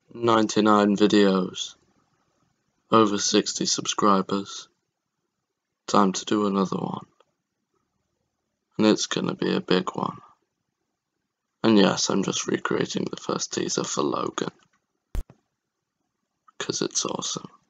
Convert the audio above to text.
99 videos, over 60 subscribers. Time to do another one. And it's gonna be a big one. And yes, I'm just recreating the first teaser for Logan. 'Cause it's awesome.